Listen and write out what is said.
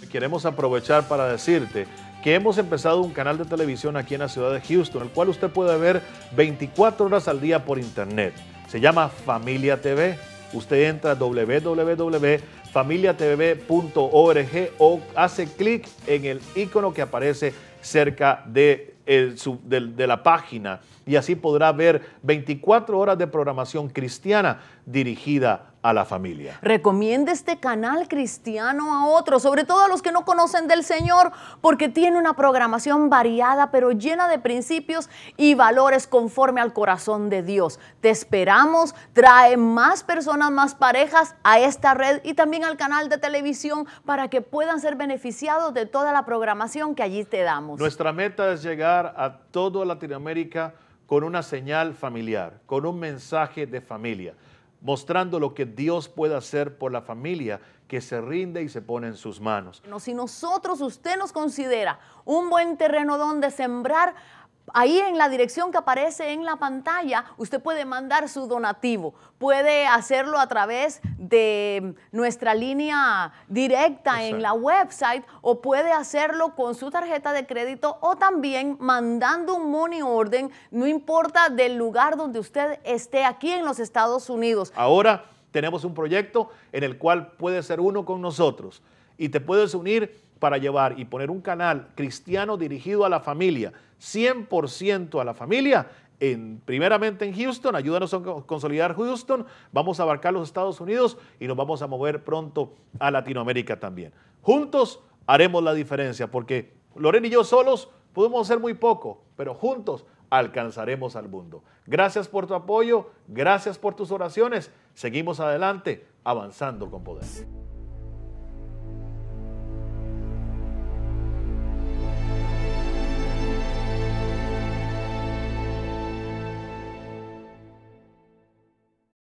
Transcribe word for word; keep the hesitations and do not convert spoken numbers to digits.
queremos aprovechar para decirte que hemos empezado un canal de televisión aquí en la ciudad de Houston, el cual usted puede ver veinticuatro horas al día por internet. Se llama Familia T V. Usted entra a doble u doble u doble u punto familia t v punto org o hace clic en el icono que aparece cerca de, el, su, de, de la página y así podrá ver veinticuatro horas de programación cristiana dirigida a la familia. Recomiende este canal cristiano a otros, sobre todo a los que no conocen del Señor, porque tiene una programación variada, pero llena de principios y valores conforme al corazón de Dios. Te esperamos, trae más personas, más parejas a esta red y también al canal de televisión para que puedan ser beneficiados de toda la programación que allí te damos. Nuestra meta es llegar a toda Latinoamérica con una señal familiar, con un mensaje de familia, mostrando lo que Dios puede hacer por la familia que se rinde y se pone en sus manos. Si nosotros, usted nos considera un buen terreno donde sembrar, ahí en la dirección que aparece en la pantalla, usted puede mandar su donativo. Puede hacerlo a través de nuestra línea directa Exacto. en la website o puede hacerlo con su tarjeta de crédito o también mandando un money order, no importa del lugar donde usted esté aquí en los Estados Unidos. Ahora tenemos un proyecto en el cual puedes ser uno con nosotros y te puedes unir para llevar y poner un canal cristiano dirigido a la familia, cien por ciento a la familia, en, primeramente en Houston. Ayúdanos a consolidar Houston, vamos a abarcar los Estados Unidos y nos vamos a mover pronto a Latinoamérica también. Juntos haremos la diferencia, porque Lorena y yo solos podemos hacer muy poco, pero juntos alcanzaremos al mundo. Gracias por tu apoyo, gracias por tus oraciones, seguimos adelante, avanzando con poder.